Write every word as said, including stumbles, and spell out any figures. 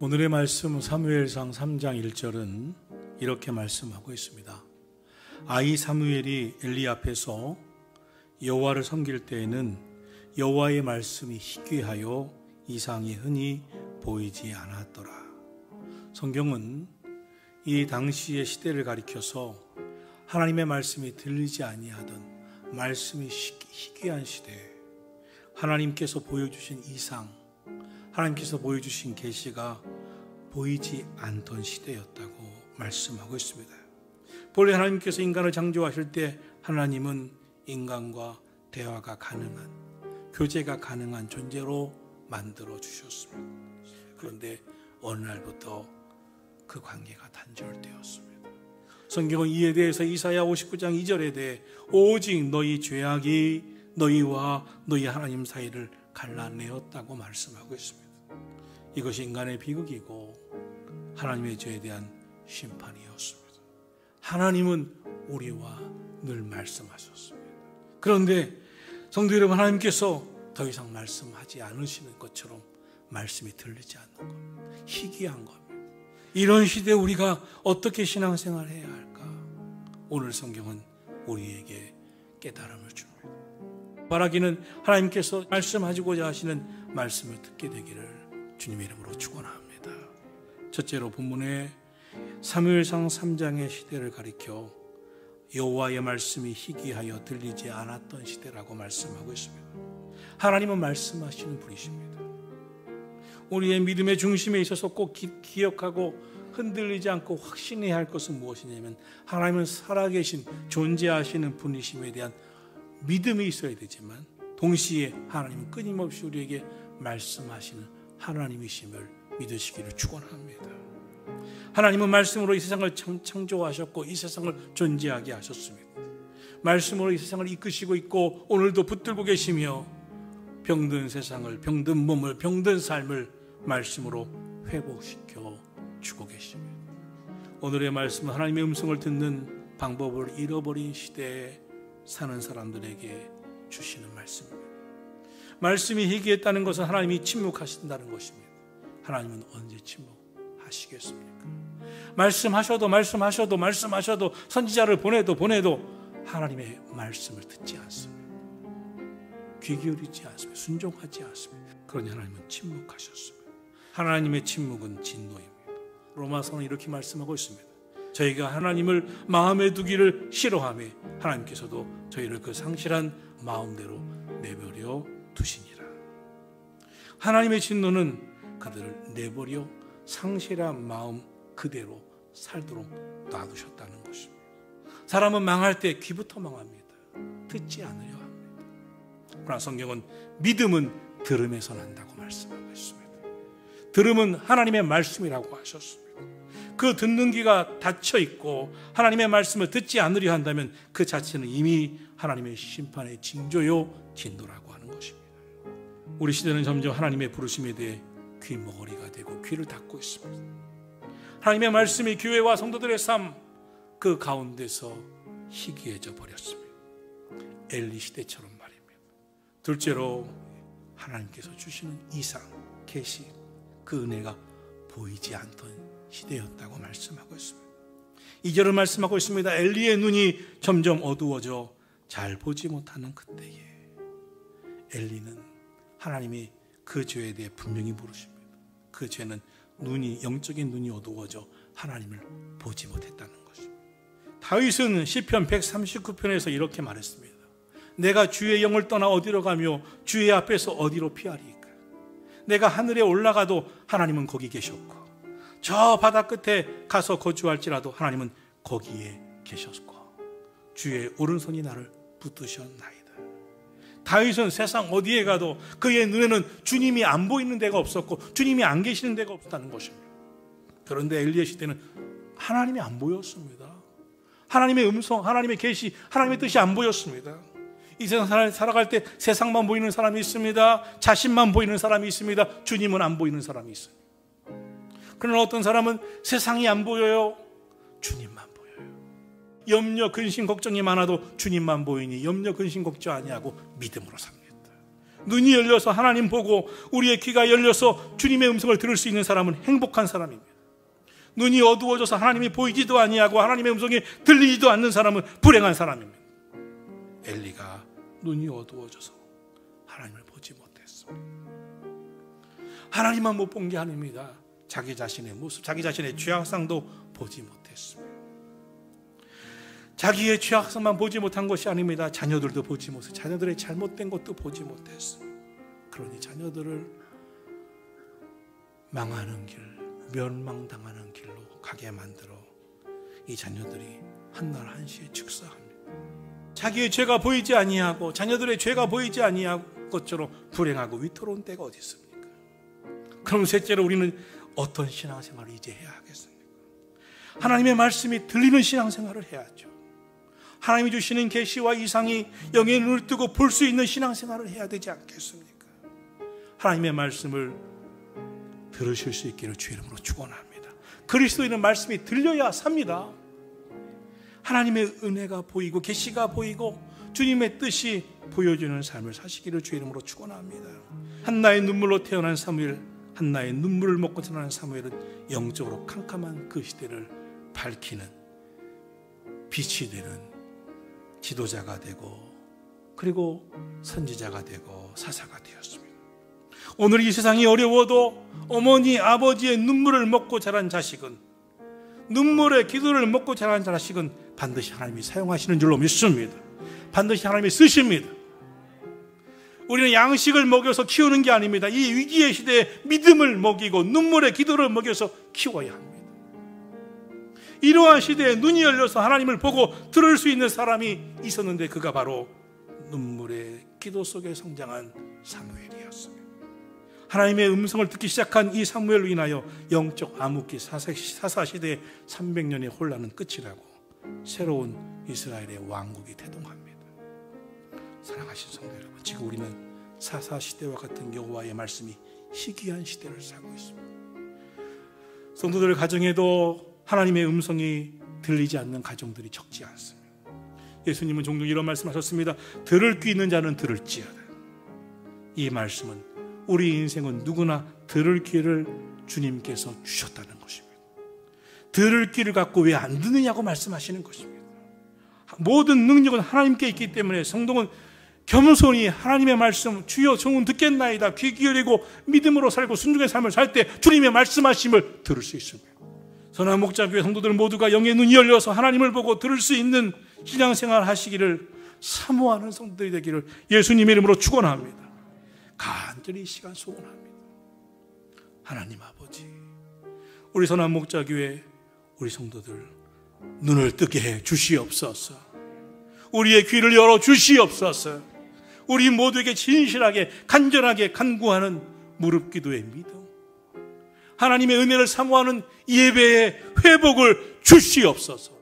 오늘의 말씀 사무엘상 삼 장 일 절은 이렇게 말씀하고 있습니다. 아이 사무엘이 엘리 앞에서 여호와를 섬길 때에는 여호와의 말씀이 희귀하여 이상이 흔히 보이지 않았더라. 성경은 이 당시의 시대를 가리켜서 하나님의 말씀이 들리지 아니하던 말씀이 희귀한 시대, 하나님께서 보여주신 이상, 하나님께서 보여주신 계시가 보이지 않던 시대였다고 말씀하고 있습니다. 본래 하나님께서 인간을 창조하실 때 하나님은 인간과 대화가 가능한, 교제가 가능한 존재로 만들어 주셨습니다. 그런데 어느 날부터 그 관계가 단절되었습니다. 성경은 이에 대해서 이사야 오십구 장 이 절에 대해 오직 너희 죄악이 너희와 너희 하나님 사이를 갈라내었다고 말씀하고 있습니다. 이것이 인간의 비극이고 하나님의 죄에 대한 심판이었습니다. 하나님은 우리와 늘 말씀하셨습니다. 그런데 성도 여러분, 하나님께서 더 이상 말씀하지 않으시는 것처럼 말씀이 들리지 않는 겁니다. 희귀한 겁니다. 이런 시대에 우리가 어떻게 신앙생활을 해야 할까? 오늘 성경은 우리에게 깨달음을 줍니다. 바라기는 하나님께서 말씀하시고자 하시는 말씀을 듣게 되기를 주님의 이름으로 축원합니다. 첫째로 본문에 사무엘상 삼 장의 시대를 가리켜 여호와의 말씀이 희귀하여 들리지 않았던 시대라고 말씀하고 있습니다. 하나님은 말씀하시는 분이십니다. 우리의 믿음의 중심에 있어서 꼭 기, 기억하고 흔들리지 않고 확신해야 할 것은 무엇이냐면 하나님은 살아계신 존재하시는 분이심에 대한 믿음이 있어야 되지만 동시에 하나님은 끊임없이 우리에게 말씀하시는 하나님이심을 믿으시기를 축원합니다. 하나님은 말씀으로 이 세상을 창조하셨고 이 세상을 존재하게 하셨습니다. 말씀으로 이 세상을 이끄시고 있고 오늘도 붙들고 계시며 병든 세상을, 병든 몸을, 병든 삶을 말씀으로 회복시켜 주고 계십니다. 오늘의 말씀은 하나님의 음성을 듣는 방법을 잃어버린 시대에 사는 사람들에게 주시는 말씀입니다. 말씀이 희귀했다는 것은 하나님이 침묵하신다는 것입니다. 하나님은 언제 침묵하시겠습니까? 말씀하셔도 말씀하셔도 말씀하셔도 선지자를 보내도 보내도 하나님의 말씀을 듣지 않습니다. 귀 기울이지 않습니다. 순종하지 않습니다. 그러니 하나님은 침묵하셨습니다. 하나님의 침묵은 진노입니다. 로마서는 이렇게 말씀하고 있습니다. 저희가 하나님을 마음에 두기를 싫어하며 하나님께서도 저희를 그 상실한 마음대로 내버려 두시니라. 하나님의 진노는 그들을 내버려 상실한 마음 그대로 살도록 놔두셨다는 것입니다. 사람은 망할 때 귀부터 망합니다. 듣지 않으려 합니다. 그러나 성경은 믿음은 들음에서 난다고 말씀하고 있습니다. 들음은 하나님의 말씀이라고 하셨습니다. 그 듣는 귀가 닫혀 있고 하나님의 말씀을 듣지 않으려 한다면 그 자체는 이미 하나님의 심판의 징조요 진노라고 하는 것입니다. 우리 시대는 점점 하나님의 부르심에 대해 귀머거리가 되고 귀를 닫고 있습니다. 하나님의 말씀이 교회와 성도들의 삶 그 가운데서 희귀해져 버렸습니다. 엘리 시대처럼 말입니다. 둘째로 하나님께서 주시는 이상, 계시, 그 은혜가 보이지 않던 시대였다고 말씀하고 있습니다. 이 절을 말씀하고 있습니다. 엘리의 눈이 점점 어두워져 잘 보지 못하는 그때에 엘리는 하나님이 그 죄에 대해 분명히 물으십니다. 그 죄는 눈이, 영적인 눈이 어두워져 하나님을 보지 못했다는 것입니다. 다윗은 시편 백삼십구 편에서 이렇게 말했습니다. 내가 주의 영을 떠나 어디로 가며 주의 앞에서 어디로 피하리까? 내가 하늘에 올라가도 하나님은 거기 계셨고 저 바다 끝에 가서 거주할지라도 하나님은 거기에 계셨고 주의 오른손이 나를 붙드셨나이다. 다윗은 세상 어디에 가도 그의 눈에는 주님이 안 보이는 데가 없었고 주님이 안 계시는 데가 없다는 것입니다. 그런데 엘리의 시대는 하나님이 안 보였습니다. 하나님의 음성, 하나님의 계시, 하나님의 뜻이 안 보였습니다. 이 세상 살아갈 때 세상만 보이는 사람이 있습니다. 자신만 보이는 사람이 있습니다. 주님은 안 보이는 사람이 있어요. 그러나 어떤 사람은 세상이 안 보여요. 주님만 보여요. 염려, 근심, 걱정이 많아도 주님만 보이니 염려, 근심, 걱정 아니하고 믿음으로 삽니다. 눈이 열려서 하나님 보고 우리의 귀가 열려서 주님의 음성을 들을 수 있는 사람은 행복한 사람입니다. 눈이 어두워져서 하나님이 보이지도 아니하고 하나님의 음성이 들리지도 않는 사람은 불행한 사람입니다. 엘리가 눈이 어두워져서 하나님을 보지 못했습니다. 하나님만 못 본 게 아닙니다. 자기 자신의 모습, 자기 자신의 죄악상도 보지 못했습니다. 자기의 죄악상만 보지 못한 것이 아닙니다. 자녀들도 보지 못했어요. 자녀들의 잘못된 것도 보지 못했습니다. 그러니 자녀들을 망하는 길, 멸망당하는 길로 가게 만들어 이 자녀들이 한날 한시에 즉사합니다. 자기의 죄가 보이지 아니하고 자녀들의 죄가 보이지 아니한 것처럼 불행하고 위태로운 때가 어디 있습니까? 그럼 셋째로 우리는 어떤 신앙생활을 이제 해야 하겠습니까? 하나님의 말씀이 들리는 신앙생활을 해야죠. 하나님이 주시는 계시와 이상이 영의 눈을 뜨고 볼 수 있는 신앙생활을 해야 되지 않겠습니까? 하나님의 말씀을 들으실 수 있기를 주의 이름으로 축원합니다. 그리스도인은 말씀이 들려야 삽니다. 하나님의 은혜가 보이고 계시가 보이고 주님의 뜻이 보여주는 삶을 사시기를 주의 이름으로 축원합니다. 한나의 눈물로 태어난 사무엘, 한나의 눈물을 먹고 태어난 사무엘은 영적으로 캄캄한 그 시대를 밝히는 빛이 되는 지도자가 되고 그리고 선지자가 되고 사사가 되었습니다. 오늘 이 세상이 어려워도 어머니 아버지의 눈물을 먹고 자란 자식은, 눈물의 기도를 먹고 자란 자식은 반드시 하나님이 사용하시는 줄로 믿습니다. 반드시 하나님이 쓰십니다. 우리는 양식을 먹여서 키우는 게 아닙니다. 이 위기의 시대에 믿음을 먹이고 눈물의 기도를 먹여서 키워야 합니다. 이러한 시대에 눈이 열려서 하나님을 보고 들을 수 있는 사람이 있었는데 그가 바로 눈물의 기도 속에 성장한 사무엘이었습니다. 하나님의 음성을 듣기 시작한 이 사무엘로 인하여 영적 암흑기 사사 시대의 삼백 년의 혼란은 끝이 나고 새로운 이스라엘의 왕국이 태동합니다. 사랑하신 성도 여러분, 지금 우리는 사사 시대와 같은 여호와의 말씀이 희귀한 시대를 살고 있습니다. 성도들 가정에도 하나님의 음성이 들리지 않는 가정들이 적지 않습니다. 예수님은 종종 이런 말씀하셨습니다. 들을 귀 있는 자는 들을지어다. 이 말씀은 우리 인생은 누구나 들을 귀를 주님께서 주셨다는 것입니다. 들을 귀를 갖고 왜 안 듣느냐고 말씀하시는 것입니다. 모든 능력은 하나님께 있기 때문에 성도는 겸손히 하나님의 말씀, 주여 종은 듣겠나이다, 귀 기울이고 믿음으로 살고 순종의 삶을 살 때 주님의 말씀하심을 들을 수 있습니다. 선한 목자교회 성도들 모두가 영의 눈이 열려서 하나님을 보고 들을 수 있는 신앙생활 하시기를 사모하는 성도들이 되기를 예수님의 이름으로 축원합니다. 간절히 이 시간 소원합니다. 하나님 아버지, 우리 선한 목자교회 우리 성도들 눈을 뜨게 해 주시옵소서. 우리의 귀를 열어 주시옵소서. 우리 모두에게 진실하게 간절하게 간구하는 무릎 기도의 믿음, 하나님의 은혜를 사모하는 예배의 회복을 주시옵소서.